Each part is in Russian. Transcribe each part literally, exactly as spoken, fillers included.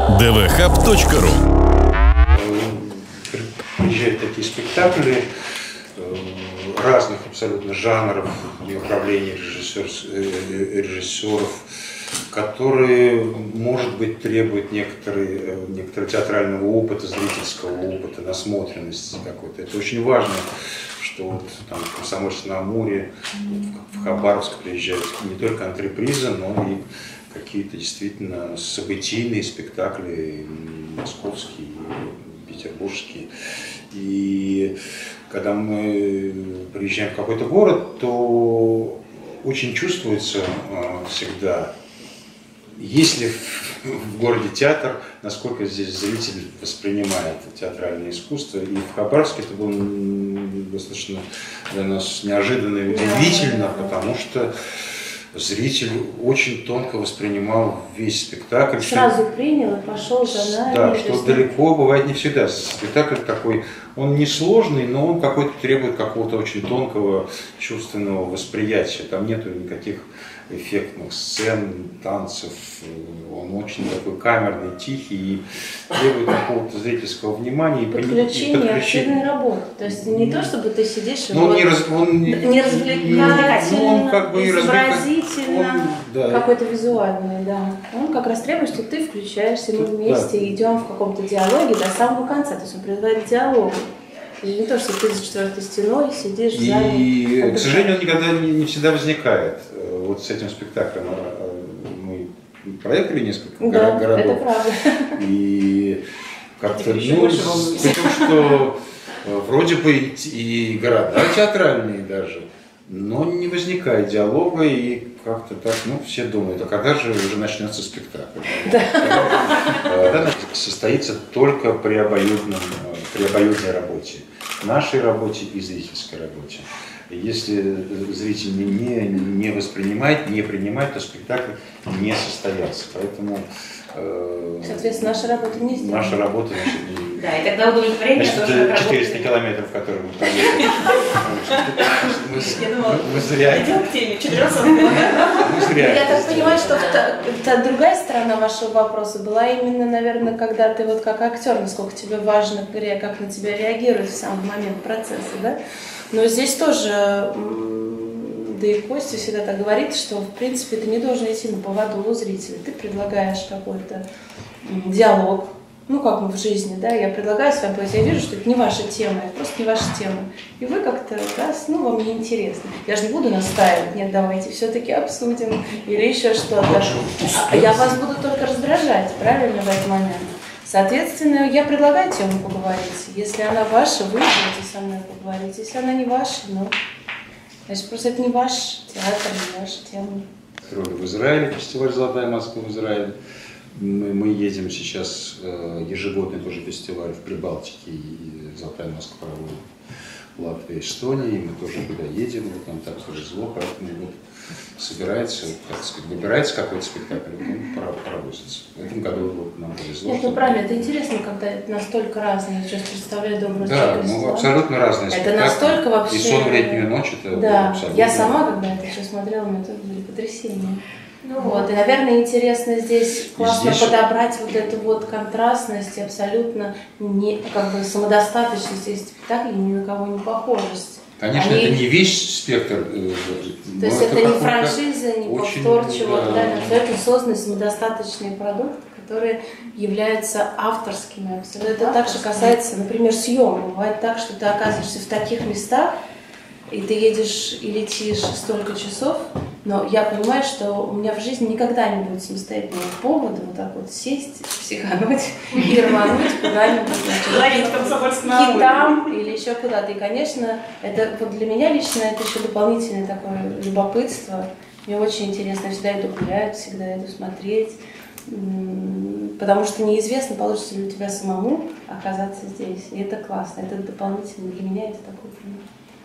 дэ вэ хаб точка ру. Приезжают такие спектакли разных абсолютно жанров и управления режиссеров, которые, может быть, требуют некоторые, некоторого театрального опыта, зрительского опыта, насмотренности какой-то. Это очень важно, что вот там в Комсомольск-на-Амуре, в Хабаровск приезжают не только антрепризы, но и какие-то действительно событийные спектакли, московские, петербургские. И когда мы приезжаем в какой-то город, то очень чувствуется всегда, есть ли в городе театр, насколько здесь зритель воспринимает театральное искусство. И в Хабаровске это было достаточно для нас неожиданно и удивительно, потому что зритель очень тонко воспринимал весь спектакль. Сразу что, принял и пошел за нами. Да, что далеко бывает не всегда. Спектакль такой, он не сложный, но он какой-то требует какого-то очень тонкого чувственного восприятия. Там нету никаких эффектных сцен, танцев. Он очень такой камерный, тихий и требует какого-то зрительского внимания. Подключение, активной работы. То есть не то, чтобы ты сидишь и ну, вот не, раз, он, не, не развлекательно, ну, он как бы изобразительно, он, да. какой-то визуальный, да. Он как раз требует, что ты включаешься, мы вместе да. идем в каком-то диалоге до самого конца. То есть он предлагает диалог. И не то, что ты за четвертой стеной сидишь в зале. И, к сожалению, он никогда не, не всегда возникает. Вот с этим спектаклем мы проехали несколько да, городов. Это правда. И как-то, ну, потому что вроде бы и города театральные даже, но не возникает диалога, и как-то так, ну, все думают, а когда же уже начнется спектакль? Да. Когда состоится только при обоюдном, при обоюдной работе, нашей работе и зрительской работе. Если зритель не, не воспринимает, не принимает, то спектакль не состоялся. Поэтому э, соответственно, наша работа не сделана. Наша работа, значит, да, и тогда удовлетворение значит, тоже четыреста километров, которые мы проехали. Я думала, мы зря. идем к теме четырехсот. Я так понимаю, что та другая сторона вашего вопроса была именно, наверное, когда ты вот как актер, насколько тебе важно, как на тебя реагируют в самый момент процесса, да? Но здесь тоже, да и Костя всегда так говорит, что в принципе ты не должен идти на поводу у зрителя. Ты предлагаешь какой-то диалог, ну как мы в жизни, да, я предлагаю с вами поговорить, я вижу, что это не ваша тема, это просто не ваша тема. И вы как-то, да, ну вам не интересно. Я же не буду настаивать, нет, давайте все-таки обсудим или еще что-то. А я вас буду только раздражать, правильно, в этот момент. Соответственно, я предлагаю тему поговорить. Если она ваша, вы будете со мной поговорить. Если она не ваша, ну, значит, просто это не ваш театр, не ваша тема. В Израиле, фестиваль «Золотая Москва» в Израиле. Мы, мы едем сейчас, э, ежегодный тоже фестиваль в Прибалтике, и «Золотая Москва» в Латвии, Эстонии, и мы тоже туда едем, вот нам так повезло, поэтому вот собирается, так сказать, выбирается какой-то спектакль, он провозится. В этом году вот нам повезло. Это правильно, это интересно, когда это настолько разные. Я сейчас представляю «Добрую Да, ну абсолютно разные спектакли. Это настолько вообще... И «Сон в летнюю ночь» это да. абсолютно... Я сама, когда это все смотрела, у меня тоже были потрясения. Ну, вот. И, наверное, интересно здесь классно здесь... подобрать вот эту вот контрастность, абсолютно не, как бы самодостаточность и спектакля, ни на кого не похожесть. Конечно, Они... это не весь спектр. То есть это, это не франшиза, не повтор чего-то, да, это абсолютно созданный самодостаточный продукт, которые являются авторскими. Абсолютно. Это также касается, например, съемок. Бывает так, что ты оказываешься в таких местах, и ты едешь и летишь столько часов, но я понимаю, что у меня в жизни никогда не будет самостоятельного повода вот так вот сесть, психануть и рвануть куда-нибудь, хитам или еще куда-то. И, конечно, это вот для меня лично это еще дополнительное такое любопытство. Мне очень интересно, я всегда иду гулять, всегда иду смотреть, потому что неизвестно, получится ли у тебя самому оказаться здесь. И это классно, это дополнительно для меня, это такой пример.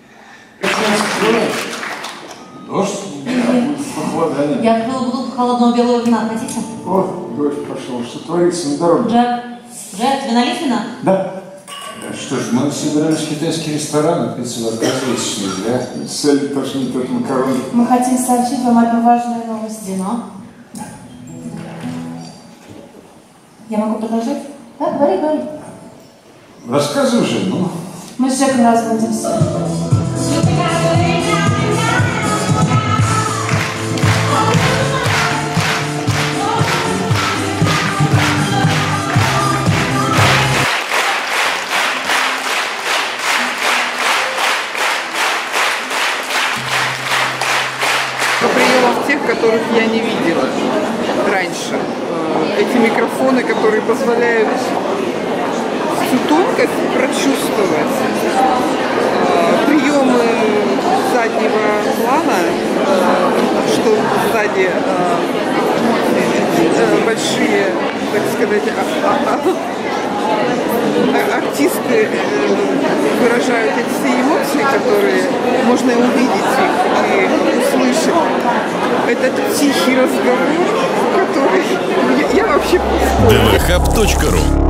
Дождь? Похолодание. Я открыла бутылку холодного белого вина. Хотите? О, дождь пошел. Что творится на дороге? Джек, Джек, вина лить вина? Да. Что ж, мы собираемся в китайский ресторан, пиццу оказывается, что нельзя. Цель тошнит от макарони. Мы хотим сообщить вам одну важную новость. Вино. Я могу продолжать? Да, говори, говори. Рассказывай же, ну. Мы с Джеком разводимся. Приемов тех, которых я не видела раньше. Эти микрофоны, которые позволяют всю тонкость прочувствовать. Приемы заднего плана, что сзади большие, так сказать, артисты выражают эти все эмоции, которые можно увидеть их и услышать. Этот тихий разговор, который я, я вообще... дэ вэ хаб точка ру